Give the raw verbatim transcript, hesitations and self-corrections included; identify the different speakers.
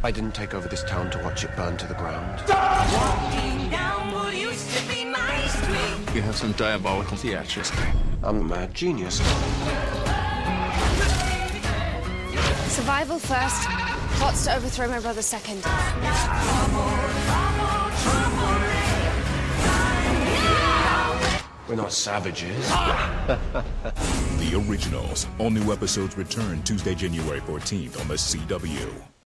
Speaker 1: I didn't take over this town to watch it burn to the ground.
Speaker 2: Walking down what used to be my street.
Speaker 3: You have some diabolical theatrics.
Speaker 1: I'm the mad genius.
Speaker 4: Survival first, plots to overthrow my brother second.
Speaker 1: We're not savages.
Speaker 5: The originals. All new episodes return Tuesday, January fourteenth on the C W.